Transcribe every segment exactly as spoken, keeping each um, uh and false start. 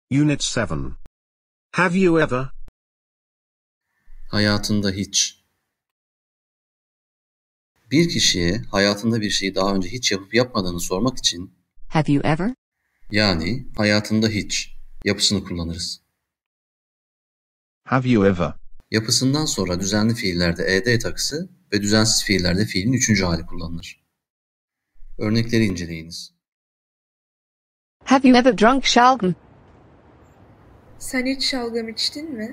Unit seven. Have you ever? Hayatında hiç. Bir kişiye hayatında bir şeyi daha önce hiç yapıp yapmadığını sormak için Have you ever? yani hayatında hiç yapısını kullanırız. Have you ever? Yapısından sonra düzenli fiillerde ed takısı ve düzensiz fiillerde fiilin üçüncü hali kullanılır. Örnekleri inceleyiniz. Have you ever drunk şalgam? Sen hiç şalgam içtin mi?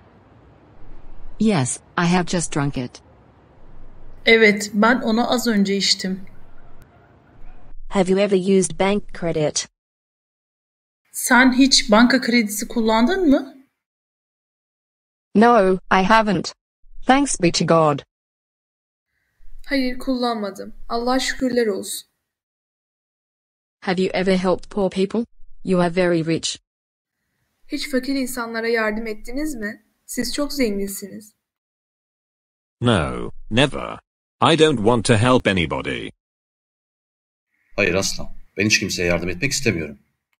Yes, I have just drunk it. Evet, ben onu az önce içtim. Have you ever used bank credit? Sen hiç banka kredisi kullandın mı? No, I haven't. Thanks be to God. Hayır, kullanmadım. Allah şükürler olsun. Have you ever helped poor people? You are very rich. Hiç fakir insanlara yardım ettiniz mi? Siz çok zenginsiniz. No, never. I don't want to help anybody. Hayır asla. Ben hiç kimseye yardım etmek istemiyorum.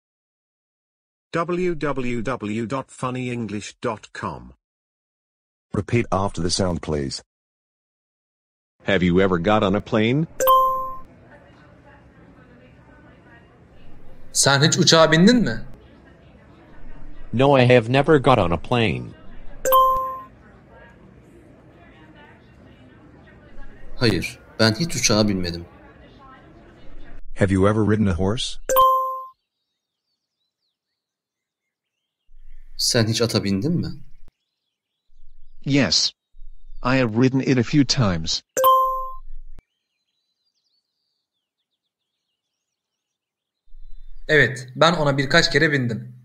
w w w dot funny english dot com. Repeat after the sound, please. Have you ever got on a plane? Sen hiç uçağa bindin mi? No, I have never got on a plane. Hayır, ben hiç uçağa binmedim. Have you ever ridden a horse? Sen hiç ata bindin mi? Yes. I have ridden it a few times. Evet, ben ona birkaç kere bindim.